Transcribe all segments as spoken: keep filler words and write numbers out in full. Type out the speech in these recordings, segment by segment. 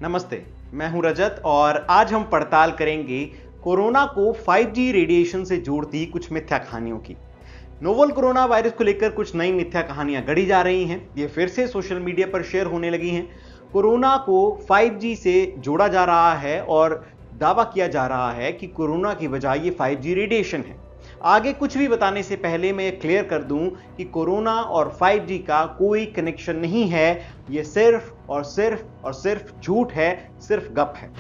नमस्ते, मैं हूं रजत और आज हम पड़ताल करेंगे कोरोना को फाइव जी रेडिएशन से जोड़ती कुछ मिथ्या कहानियों की। नोवल कोरोना वायरस को लेकर कुछ नई मिथ्या कहानियां गढ़ी जा रही हैं। ये फिर से सोशल मीडिया पर शेयर होने लगी हैं। कोरोना को फाइव जी से जोड़ा जा रहा है और दावा किया जा रहा है कि कोरोना की वजह ये फाइव जी रेडिएशन है। आगे कुछ भी बताने से पहले मैं क्लियर कर दूं कि कोरोना और फाइव जी का कोई कनेक्शन नहीं है। ये सिर्फ और सिर्फ और सिर्फ झूठ है, सिर्फ गप है।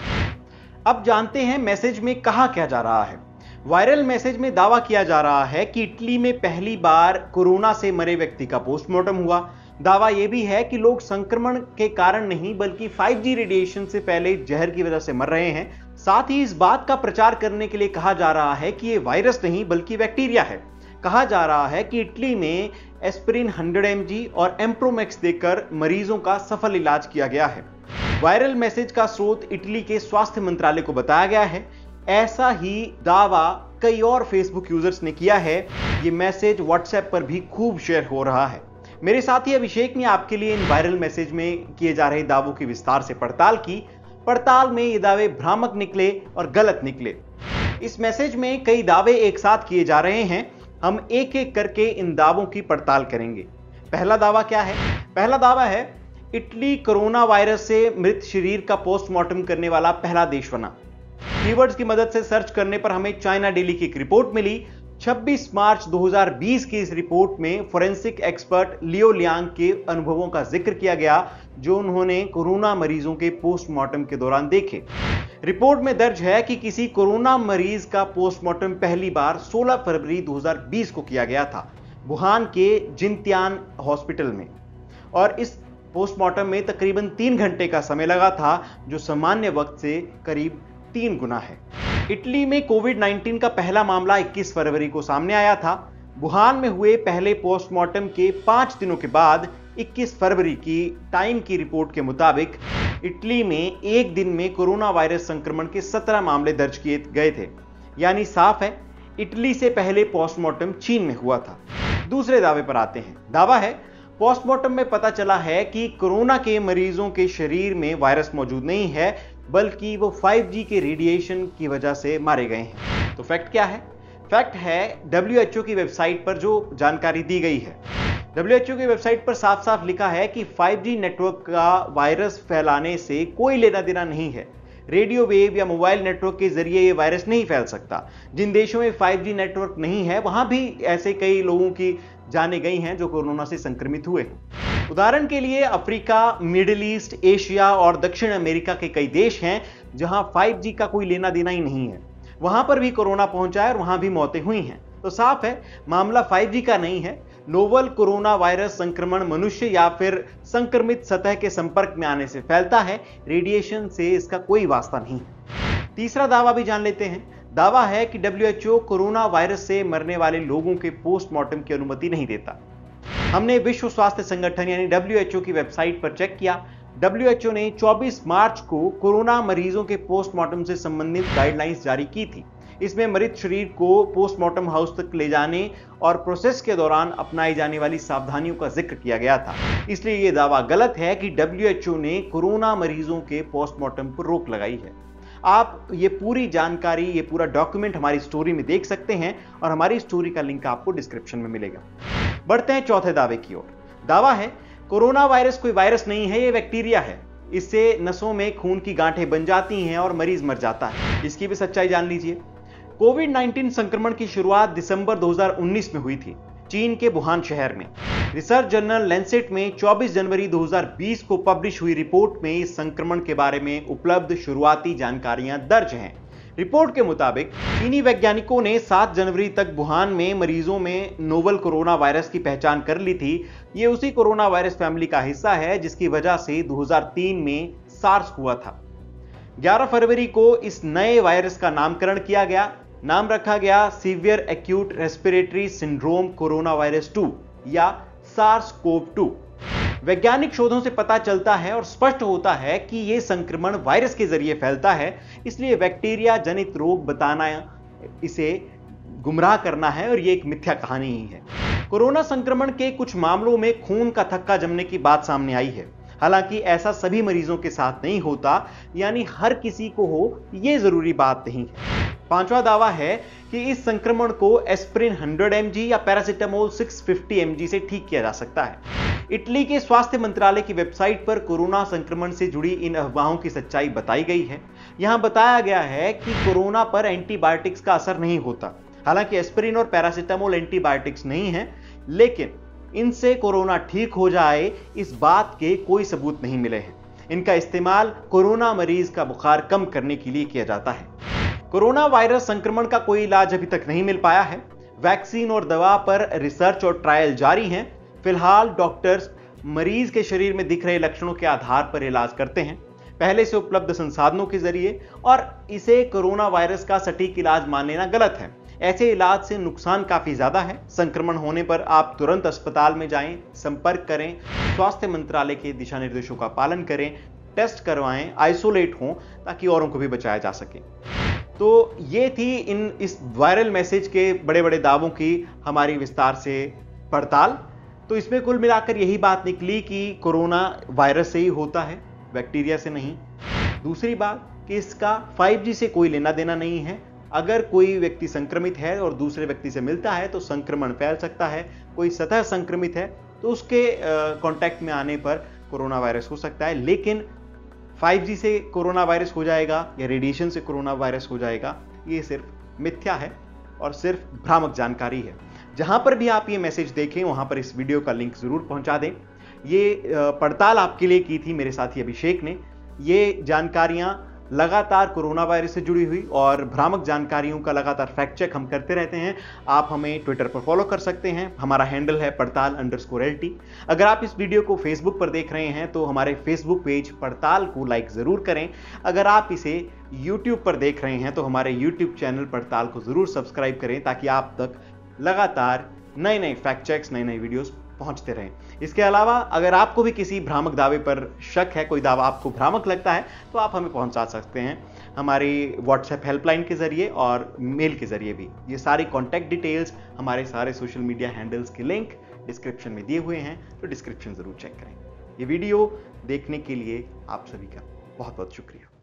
अब जानते हैं मैसेज में कहा क्या जा रहा है। वायरल मैसेज में दावा किया जा रहा है कि इटली में पहली बार कोरोना से मरे व्यक्ति का पोस्टमार्टम हुआ। दावा यह भी है कि लोग संक्रमण के कारण नहीं बल्कि फाइव जी रेडिएशन से पहले जहर की वजह से मर रहे हैं। साथ ही इस बात का प्रचार करने के लिए कहा जा रहा है कि यह वायरस नहीं बल्कि बैक्टीरिया है। कहा जा रहा है कि इटली में एस्पिरिन हंड्रेड एम जी और एम्प्रोमैक्स देकर मरीजों का सफल इलाज किया गया है। वायरल मैसेज का स्रोत इटली के स्वास्थ्य मंत्रालय को बताया गया है। ऐसा ही दावा कई और फेसबुक यूजर्स ने किया है। यह मैसेज व्हाट्सएप पर भी खूब शेयर हो रहा है। मेरे साथी अभिषेक ने आपके लिए इन वायरल मैसेज में किए जा रहे दावों की विस्तार से पड़ताल की। पड़ताल में ये दावे भ्रामक निकले और गलत निकले। इस मैसेज में कई दावे एक साथ किए जा रहे हैं। हम एक एक करके इन दावों की पड़ताल करेंगे। पहला दावा क्या है? पहला दावा है इटली कोरोना वायरस से मृत शरीर का पोस्टमार्टम करने वाला पहला देश बना। कीवर्ड्स की मदद से सर्च करने पर हमें चाइना डेली की एक रिपोर्ट मिली। छब्बीस मार्च दो हज़ार बीस की इस रिपोर्ट में फोरेंसिक एक्सपर्ट लियो लियांग के अनुभवों का जिक्र किया गया जो उन्होंने कोरोना मरीजों के पोस्टमार्टम के दौरान देखे। रिपोर्ट में दर्ज है कि किसी कोरोना मरीज का पोस्टमार्टम पहली बार सोलह फरवरी दो हज़ार बीस को किया गया था वुहान के जिनतियान हॉस्पिटल में, और इस पोस्टमार्टम में तकरीबन तीन घंटे का समय लगा था जो सामान्य वक्त से करीब तीन गुना है। इटली में कोविड नाइनटीन का पहला मामला इक्कीस फरवरी को सामने आया था। वुहान में हुए पहले पोस्टमार्टम के पांच दिनों के बाद इक्कीस फरवरी की टाइम की रिपोर्ट के मुताबिक इटली में एक दिन में कोरोना वायरस संक्रमण के सत्रह मामले दर्ज किए गए थे। यानी साफ है इटली से पहले पोस्टमार्टम चीन में हुआ था। दूसरे दावे पर आते हैं। दावा है पोस्टमार्टम में पता चला है कि कोरोना के मरीजों के शरीर में वायरस मौजूद नहीं है बल्कि वो फाइव जी के रेडिएशन की वजह से मारे गए हैं। तो फैक्ट क्या है? फैक्ट है डब्ल्यू एच ओ की वेबसाइट पर जो जानकारी दी गई है। डब्ल्यू एच ओ की वेबसाइट पर साफ साफ लिखा है कि फाइव जी नेटवर्क का वायरस फैलाने से कोई लेना देना नहीं है। रेडियो वेव या मोबाइल नेटवर्क के जरिए ये वायरस नहीं फैल सकता। जिन देशों में फाइव जी नेटवर्क नहीं है वहां भी ऐसे कई लोगों की जाने गई हैं जो कोरोना से संक्रमित हुए हैं। उदाहरण के लिए अफ्रीका, मिडिल ईस्ट, एशिया और दक्षिण अमेरिका के कई देश हैं जहां फाइव जी का कोई लेना देना ही नहीं है। वहां पर भी कोरोना पहुंचा है और वहां भी मौतें हुई हैं। तो साफ है मामला फाइव जी का नहीं है। नोवल कोरोना वायरस संक्रमण मनुष्य या फिर संक्रमित सतह के संपर्क में आने से फैलता है। रेडिएशन से इसका कोई वास्ता नहीं है। तीसरा दावा भी जान लेते हैं। दावा है कि W H O corona virus से मरने वाले लोगों के पोस्टमार्टम की अनुमति नहीं देता। हमने विश्व स्वास्थ्य संगठन यानी डब्ल्यू एच ओ की वेबसाइट पर चेक किया। डब्ल्यू एच ओ ने चौबीस मार्च को कोरोना मरीजों के पोस्टमार्टम से संबंधित गाइडलाइंस जारी की थी। इसमें मृत शरीर को पोस्टमार्टम हाउस तक ले जाने और प्रोसेस के दौरान अपनाई जाने वाली सावधानियों का जिक्र किया गया था। इसलिए यह दावा गलत है कि डब्ल्यू एच ओ ने कोरोना मरीजों के पोस्टमार्टम पर रोक लगाई है। आप ये पूरी जानकारी, ये पूरा डॉक्यूमेंट हमारी स्टोरी में देख सकते हैं और हमारी स्टोरी का लिंक आपको डिस्क्रिप्शन में मिलेगा। बढ़ते हैं चौथे दावे की ओर। दावा है कोरोना वायरस कोई वायरस नहीं है, ये बैक्टीरिया है। इससे नसों में खून की गांठें बन जाती हैं और मरीज मर जाता है। इसकी भी सच्चाई जान लीजिए। कोविड नाइनटीन संक्रमण की शुरुआत दिसंबर दो हज़ार उन्नीस में हुई थी चीन के वुहान शहर में। रिसर्च जर्नल लैंसेट में चौबीस जनवरी दो हज़ार बीस को पब्लिश हुई रिपोर्ट में इस संक्रमण के बारे में उपलब्ध शुरुआती जानकारियां दर्ज हैं। रिपोर्ट के मुताबिक चीनी वैज्ञानिकों ने सात जनवरी तक वुहान में मरीजों में नोवल कोरोना वायरस की पहचान कर ली थी। ये उसी कोरोना वायरस फैमिली का हिस्सा है जिसकी वजह से दो हज़ार तीन में सार्स हुआ था। ग्यारह फरवरी को इस नए वायरस का नामकरण किया गया। नाम रखा गया severe acute respiratory syndrome corona virus two या सार्स कोव टू। वैज्ञानिक शोधों से पता चलता है और स्पष्ट होता है कि यह संक्रमण वायरस के जरिए फैलता है। इसलिए बैक्टीरिया जनित रोग बताना इसे गुमराह करना है और यह एक मिथ्या कहानी ही है। कोरोना संक्रमण के कुछ मामलों में खून का थक्का जमने की बात सामने आई है। हालांकि ऐसा सभी मरीजों के साथ नहीं होता, यानी हर किसी को हो ये जरूरी बात नहीं है। पांचवा दावा है कि इस संक्रमण को एस्प्रिन हंड्रेड एम जी या paracetamol six fifty M G से ठीक किया जा सकता है। इटली के स्वास्थ्य मंत्रालय की वेबसाइट पर कोरोना संक्रमण से जुड़ी इन अफवाहों की सच्चाई बताई गई है। यहां बताया गया है कि कोरोना पर एंटीबायोटिक्स का असर नहीं होता। हालांकि एस्प्रिन और पैरासिटामोल एंटीबायोटिक्स नहीं है, लेकिन इनसे कोरोना ठीक हो जाए इस बात के कोई सबूत नहीं मिले हैं। इनका इस्तेमाल कोरोना मरीज का बुखार कम करने के लिए किया जाता है। कोरोना वायरस संक्रमण का कोई इलाज अभी तक नहीं मिल पाया है। वैक्सीन और दवा पर रिसर्च और ट्रायल जारी हैं। फिलहाल डॉक्टर्स मरीज के शरीर में दिख रहे लक्षणों के आधार पर इलाज करते हैं, पहले से उपलब्ध संसाधनों के जरिए, और इसे कोरोना वायरस का सटीक इलाज मान लेना गलत है। ऐसे इलाज से नुकसान काफी ज्यादा है। संक्रमण होने पर आप तुरंत अस्पताल में जाएं, संपर्क करें, स्वास्थ्य मंत्रालय के दिशा निर्देशों का पालन करें, टेस्ट करवाएं, आइसोलेट हों, ताकि औरों को भी बचाया जा सके। तो ये थी इन इस वायरल मैसेज के बड़े बड़े दावों की हमारी विस्तार से पड़ताल। तो इसमें कुल मिलाकर यही बात निकली कि कोरोना वायरस से ही होता है, बैक्टीरिया से नहीं। दूसरी बात कि इसका फाइव जी से कोई लेना देना नहीं है। अगर कोई व्यक्ति संक्रमित है और दूसरे व्यक्ति से मिलता है तो संक्रमण फैल सकता है। कोई सतह संक्रमित है तो उसके कांटेक्ट में आने पर कोरोना वायरस हो सकता है, लेकिन फाइव जी से कोरोना वायरस हो जाएगा या रेडिएशन से कोरोना वायरस हो जाएगा, ये सिर्फ मिथ्या है और सिर्फ भ्रामक जानकारी है। जहां पर भी आप ये मैसेज देखें वहां पर इस वीडियो का लिंक जरूर पहुंचा दें। ये पड़ताल आपके लिए की थी मेरे साथी अभिषेक ने। ये जानकारियां लगातार कोरोना वायरस से जुड़ी हुई और भ्रामक जानकारियों का लगातार फैक्ट चेक हम करते रहते हैं। आप हमें ट्विटर पर फॉलो कर सकते हैं, हमारा हैंडल है पड़ताल अंडरस्कोर एल टी। अगर आप इस वीडियो को फेसबुक पर देख रहे हैं तो हमारे फेसबुक पेज पड़ताल को लाइक जरूर करें। अगर आप इसे यूट्यूब पर देख रहे हैं तो हमारे यूट्यूब चैनल पड़ताल को जरूर सब्सक्राइब करें, ताकि आप तक लगातार नए नए फैक्ट चेक्स, नए नए वीडियोस पहुंचते रहें। इसके अलावा अगर आपको भी किसी भ्रामक दावे पर शक है, कोई दावा आपको भ्रामक लगता है, तो आप हमें पहुंचा सकते हैं हमारी व्हाट्सएप हेल्पलाइन के जरिए और मेल के जरिए भी। ये सारी कॉन्टैक्ट डिटेल्स, हमारे सारे सोशल मीडिया हैंडल्स के लिंक डिस्क्रिप्शन में दिए हुए हैं, तो डिस्क्रिप्शन जरूर चेक करें। ये वीडियो देखने के लिए आप सभी का बहुत बहुत शुक्रिया।